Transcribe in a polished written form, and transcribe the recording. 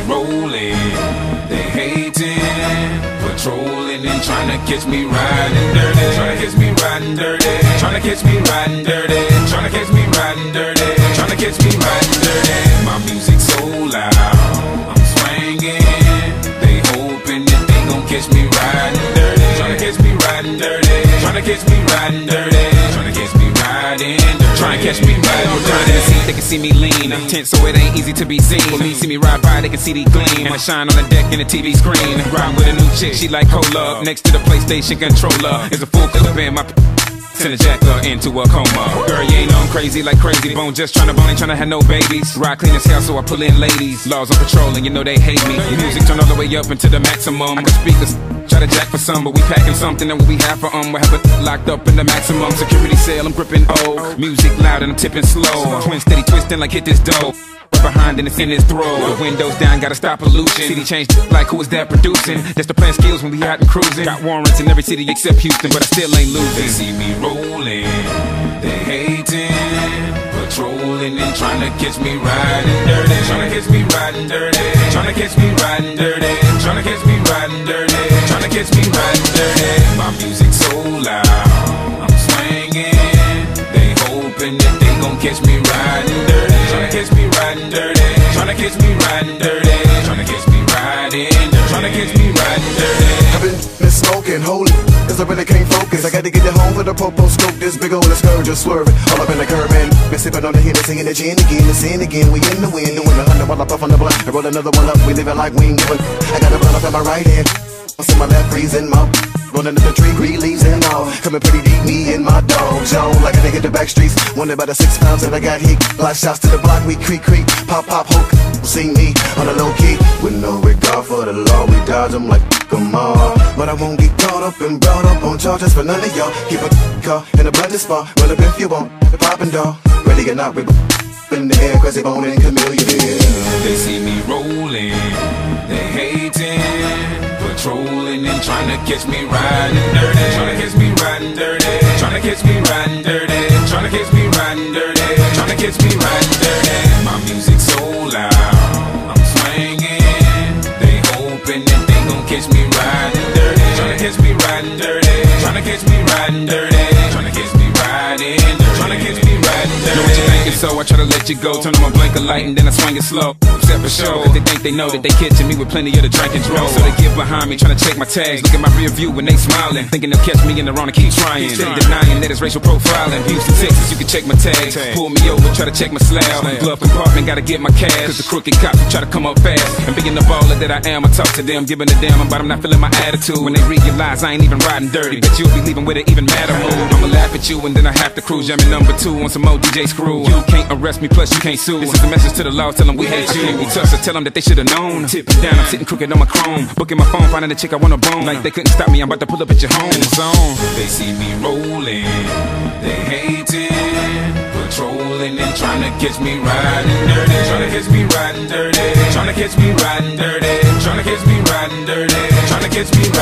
rolling, they hating, patrolling and trying to catch me riding dirty, trying to catch me riding dirty, trying to catch me riding dirty, trying to catch me riding dirty, trying to catch me riding dirty. My music so loud, I'm swinging, they hoping that they gon' catch me riding dirty, trying to catch me riding dirty, trying to catch me riding dirty, trying to catch me riding dirty. Try and catch me riding dirty. They can see me lean, tense so it ain't easy to be seen. When me see me ride by, they can see the gleam, and I shine on the deck in the TV screen. Ride with a new chick, she like cola. Next to the PlayStation controller is a full clip in my send a jacker into a coma. Girl, you ain't on crazy like Crazy Bone, just tryna bone, ain't tryna have no babies. Ride clean as hell, so I pull in ladies. Laws on patrol, and you know they hate me. Music turn all the way up into the maximum. I got speakers, try to jack for some, but we packing something that we have for we have it locked up in the maximum security cell. I'm gripping music loud and I'm tipping slow. Twin steady twisting like hit this dough. Behind and it's in his throat. The windows down, gotta stop pollution. City changed like who is that producing? That's the plan skills when we out and cruising. Got warrants in every city except Houston, but I still ain't losing. They see me rolling, they hating, patrolling and trying to catch me riding dirty, trying to catch me riding dirty, trying to catch me riding dirty, trying to catch me riding dirty, trying to catch me riding dirty. My music so loud, I'm swinging, they hoping that they gon' catch me riding dirty, trying to catch me riding dirty, trying to catch me riding dirty, trying to catch me riding dirty, trying to catch me riding dirty. I've been smoking, holy, cause I really can't focus. I gotta get it home with a popo scope, this big old scourge just swerving all up in the curb and been sipping on the Hennessy and the gin again, the sin again. We in the wind, doing 100 while I puff on the blunt. I roll another one up, we living like we ain't giving. I got a blunt up in my right hand, what's in my left, freezing my rolling up the tree, green leaves and all. Coming pretty deep, me and my dog zone. Like a nigga the back streets, wonder about the 6 pounds that I got hit. Live shots to the block, we creak, pop, hook. See me on a low key, with no regard for the law. We dodge them like come on, but I won't get caught up and brought up on charges for none of y'all. Keep a car in a bloody spot, roll up if you want, the poppin' dog. Ready or not, we in the air, crazy bone and chameleon. They see me rolling, they hating, patrolling and trying to catch me riding dirty, trying to catch me riding dirty, trying to catch me riding dirty, trying to catch me riding dirty, trying to catch me riding dirty. My music so loud, I'm swinging, they hoping that they gon' catch me riding dirty, trying to catch me riding dirty, trying to catch me riding dirty, trying to catch me riding dirty, trying to catch me riding dirty. Know what you thinking, so I try to let you go. Turn on my blinker light and then I swing it slow. Except for show, cause they think they know that they catching me with plenty of the drink and draw. So they get behind me trying to check my tags. Look at my rear view when they smiling, thinking they'll catch me in the wrong and keep trying. Steady denying that it's racial profiling. Houston, Texas, you can check my tags. Pull me over, try to check my slab. Glove compartment, gotta get my cash, cause the crooked cops try to come up fast. And being the baller that I am, I talk to them, giving a damn about I'm not feeling my attitude. When they realize I ain't even riding dirty, bet you'll be leaving with it even madder mood. I'ma laugh at you and then I have to cruise. Jamming number 2 on some more DJ screw. You can't arrest me, plus you can't sue. This is a message to the law, tell them we hate you. We tough, so tell them that they should've known. Tip down, I'm sitting crooked on my chrome, booking my phone, finding the chick I wanna bone. Like they couldn't stop me, I'm about to pull up at your home in the zone. They see me rolling, they hating, patrolling and trying to catch me riding dirty, trying to catch me riding dirty, trying to catch me riding dirty, trying to catch me riding dirty, trying to catch me